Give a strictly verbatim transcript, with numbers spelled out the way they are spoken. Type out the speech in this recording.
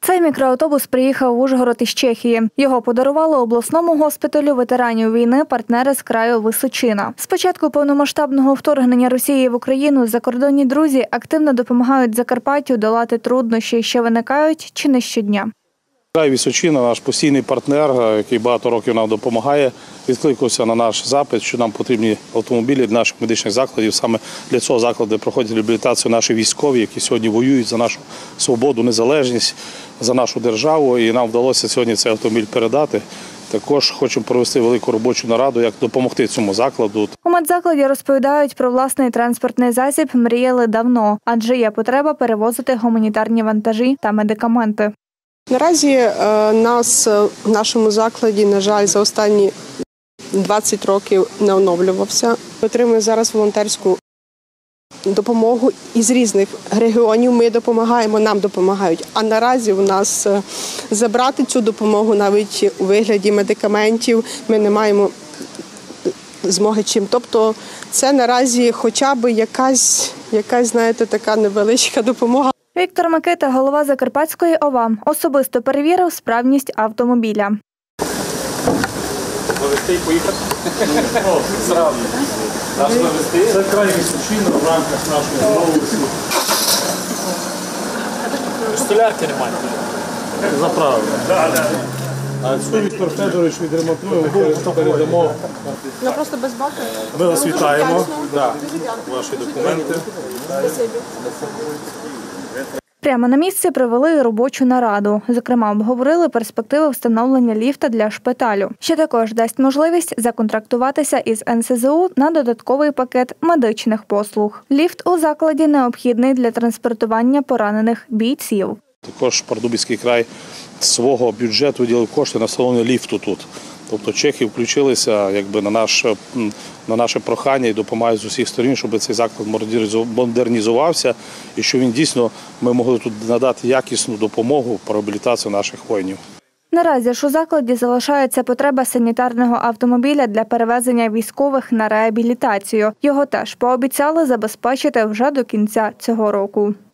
Цей мікроавтобус приїхав в Ужгород із Чехії. Його подарували обласному госпіталю ветеранів війни партнери з краю Височина. З початку повномасштабного вторгнення Росії в Україну закордонні друзі активно допомагають Закарпаттю долати труднощі, що виникають чи не щодня. Край Височина, наш постійний партнер, який багато років нам допомагає, відкликався на наш запит, що нам потрібні автомобілі для наших медичних закладів. Саме для цього закладу проходять реабілітацію наші військові, які сьогодні воюють за нашу свободу, незалежність, за нашу державу. І нам вдалося сьогодні цей автомобіль передати. Також хочемо провести велику робочу нараду, як допомогти цьому закладу. У медзакладі розповідають, про власний транспортний засіб мріяли давно, адже є потреба перевозити гуманітарні вантажі та медикаменти. Наразі нас в нашому закладі, на жаль, за останні двадцять років не оновлювався. Отримуємо зараз волонтерську допомогу із різних регіонів. Ми допомагаємо, нам допомагають. А наразі у нас забрати цю допомогу навіть у вигляді медикаментів ми не маємо змоги чим. Тобто це наразі хоча б якась, якась, знаєте, така невеличка допомога. Віктор Микита, голова Закарпатської ОВА, особисто перевірив справність автомобіля. Довести і поїхати? О, зразу. Нас довести? Це край Височина в рамках нашої області. Столярки немає. Заправили. А цю Віктор Федорович відремонтує, передамо. Ну просто без баку. Ми вас вітаємо. Ваші документи. Прямо на місці провели робочу нараду. Зокрема, обговорили перспективи встановлення ліфта для шпиталю, що також дасть можливість законтрактуватися із ен ес зе у на додатковий пакет медичних послуг. Ліфт у закладі необхідний для транспортування поранених бійців. Також Пардубицький край з свого бюджету виділив кошти на встановлення ліфту тут. Тобто чехи включилися якби, на, наш, на наше прохання і допомагають з усіх сторін, щоб цей заклад модернізувався і що він дійсно, ми могли тут надати якісну допомогу по реабілітації наших воїнів. Наразі ж у закладі залишається потреба санітарного автомобіля для перевезення військових на реабілітацію. Його теж пообіцяли забезпечити вже до кінця цього року.